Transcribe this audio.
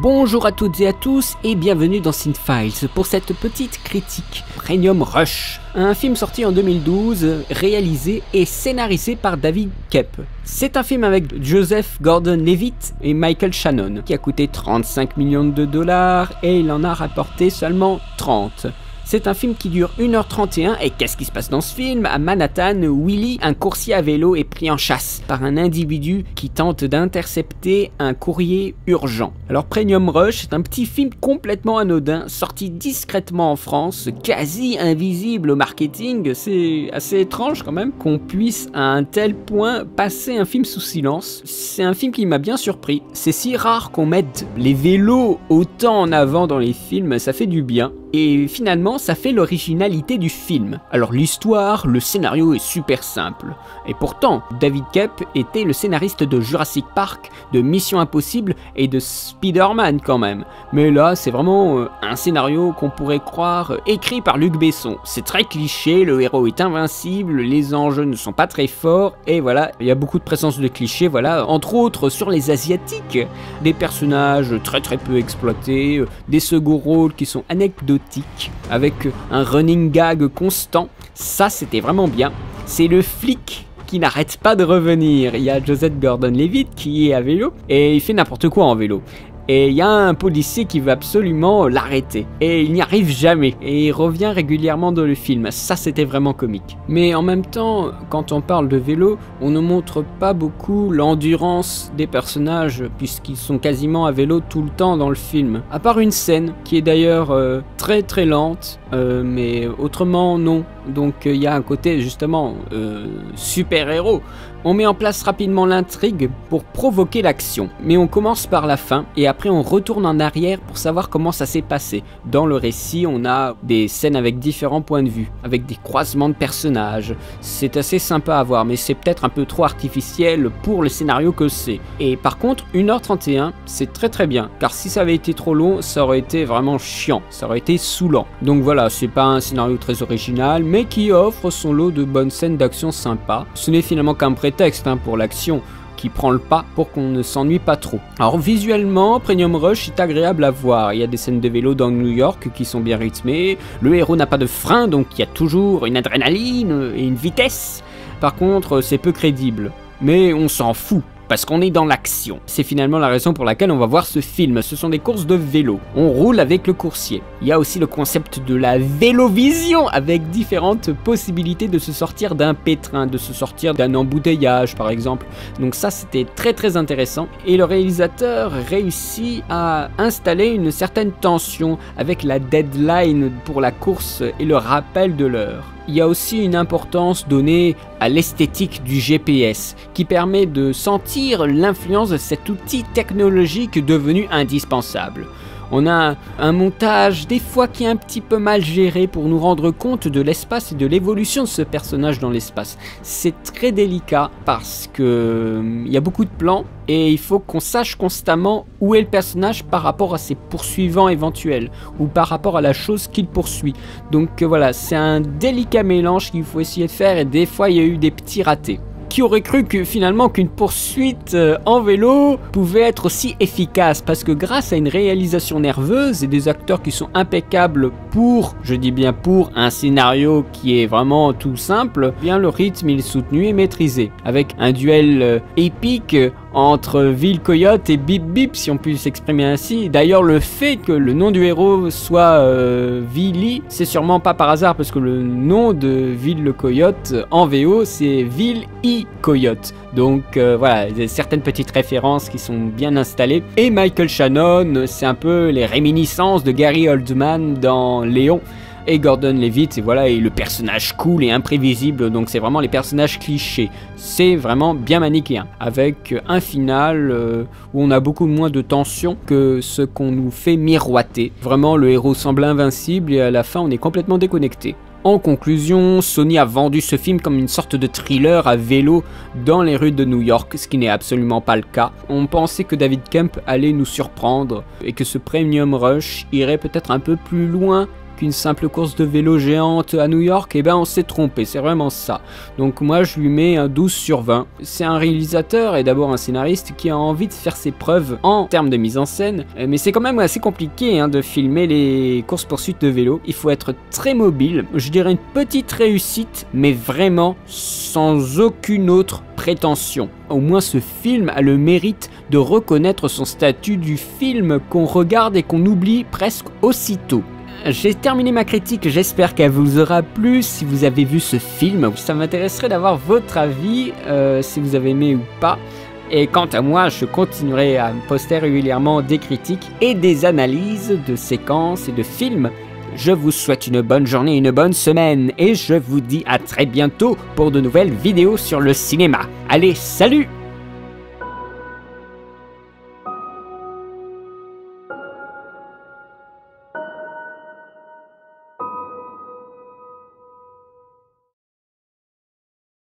Bonjour à toutes et à tous et bienvenue dans Cinefiles pour cette petite critique. Premium Rush, un film sorti en 2012, réalisé et scénarisé par David Koepp. C'est un film avec Joseph Gordon-Levitt et Michael Shannon qui a coûté 35 millions de dollars et il en a rapporté seulement 30. C'est un film qui dure 1h31 et qu'est-ce qui se passe dans ce film? À Manhattan, Willy, un coursier à vélo, est pris en chasse par un individu qui tente d'intercepter un courrier urgent. Alors Premium Rush est un petit film complètement anodin, sorti discrètement en France, quasi invisible au marketing. C'est assez étrange quand même qu'on puisse à un tel point passer un film sous silence. C'est un film qui m'a bien surpris. C'est si rare qu'on mette les vélos autant en avant dans les films, ça fait du bien. Et finalement, ça fait l'originalité du film. Alors l'histoire, le scénario est super simple. Et pourtant, David Koepp était le scénariste de Jurassic Park, de Mission Impossible et de Spider-Man quand même. Mais là, c'est vraiment un scénario qu'on pourrait croire écrit par Luc Besson. C'est très cliché, le héros est invincible, les enjeux ne sont pas très forts, et voilà, il y a beaucoup de présence de clichés, voilà. Entre autres, sur les Asiatiques, des personnages très peu exploités, des seconds rôles qui sont anecdotiques, avec un running gag constant. Ça, c'était vraiment bien. C'est le flic qui n'arrête pas de revenir. Il y a Joseph Gordon-Levitt qui est à vélo et il fait n'importe quoi en vélo. Et il y a un policier qui veut absolument l'arrêter. Et il n'y arrive jamais. Et il revient régulièrement dans le film. Ça, c'était vraiment comique. Mais en même temps, quand on parle de vélo, on ne montre pas beaucoup l'endurance des personnages, puisqu'ils sont quasiment à vélo tout le temps dans le film. À part une scène, qui est d'ailleurs très lente, mais autrement non. Donc il y a un côté justement super-héros. On met en place rapidement l'intrigue pour provoquer l'action, mais on commence par la fin et après on retourne en arrière pour savoir comment ça s'est passé. Dans le récit, on a des scènes avec différents points de vue, avec des croisements de personnages. C'est assez sympa à voir, mais c'est peut-être un peu trop artificiel pour le scénario que c'est. Et par contre, 1h31, c'est très bien, car si ça avait été trop long, ça aurait été vraiment chiant, ça aurait été saoulant. Donc voilà, c'est pas un scénario très original, mais qui offre son lot de bonnes scènes d'action sympas. Ce n'est finalement qu'un prétexte pour l'action qui prend le pas pour qu'on ne s'ennuie pas trop. Alors visuellement, Premium Rush est agréable à voir. Il y a des scènes de vélo dans New York qui sont bien rythmées. Le héros n'a pas de frein, donc il y a toujours une adrénaline et une vitesse. Par contre, c'est peu crédible. Mais on s'en fout, parce qu'on est dans l'action. C'est finalement la raison pour laquelle on va voir ce film. Ce sont des courses de vélo. On roule avec le coursier. Il y a aussi le concept de la vélovision, avec différentes possibilités de se sortir d'un pétrin, de se sortir d'un embouteillage par exemple. Donc ça, c'était très intéressant. Et le réalisateur réussit à installer une certaine tension avec la deadline pour la course et le rappel de l'heure. Il y a aussi une importance donnée à l'esthétique du GPS qui permet de sentir l'influence de cet outil technologique devenu indispensable. On a un montage des fois qui est un petit peu mal géré pour nous rendre compte de l'espace et de l'évolution de ce personnage dans l'espace. C'est très délicat parce que il y a beaucoup de plans et il faut qu'on sache constamment où est le personnage par rapport à ses poursuivants éventuels ou par rapport à la chose qu'il poursuit. Donc voilà, c'est un délicat mélange qu'il faut essayer de faire et des fois il y a eu des petits ratés. Qui aurait cru que finalement qu'une poursuite en vélo pouvait être aussi efficace, parce que grâce à une réalisation nerveuse et des acteurs qui sont impeccables pour, je dis bien pour, un scénario qui est vraiment tout simple, bien le rythme il est soutenu et maîtrisé, avec un duel épique entre Will Coyote et Bip Bip, si on peut s'exprimer ainsi. D'ailleurs, le fait que le nom du héros soit Willy, c'est sûrement pas par hasard, parce que le nom de Will le Coyote en VO, c'est Will I Coyote. Donc voilà, il y a certaines petites références qui sont bien installées. Et Michael Shannon, c'est un peu les réminiscences de Gary Oldman dans Léon. Et Gordon-Levitt, et voilà, et le personnage cool et imprévisible, donc c'est vraiment les personnages clichés. C'est vraiment bien manichéen, avec un final où on a beaucoup moins de tension que ce qu'on nous fait miroiter. Vraiment, le héros semble invincible et à la fin, on est complètement déconnecté. En conclusion, Sony a vendu ce film comme une sorte de thriller à vélo dans les rues de New York, ce qui n'est absolument pas le cas. On pensait que David Koepp allait nous surprendre et que ce Premium Rush irait peut-être un peu plus loin qu'une simple course de vélo géante à New York, et ben on s'est trompé, c'est vraiment ça. Donc moi je lui mets un 12 sur 20. C'est un réalisateur et d'abord un scénariste qui a envie de faire ses preuves en termes de mise en scène, mais c'est quand même assez compliqué de filmer les courses-poursuites de vélo. Il faut être très mobile, je dirais une petite réussite, mais vraiment sans aucune autre prétention. Au moins ce film a le mérite de reconnaître son statut du film qu'on regarde et qu'on oublie presque aussitôt. J'ai terminé ma critique, j'espère qu'elle vous aura plu. Si vous avez vu ce film, ça m'intéresserait d'avoir votre avis, si vous avez aimé ou pas. Et quant à moi, je continuerai à poster régulièrement des critiques et des analyses de séquences et de films. Je vous souhaite une bonne journée, une bonne semaine, et je vous dis à très bientôt pour de nouvelles vidéos sur le cinéma. Allez, salut!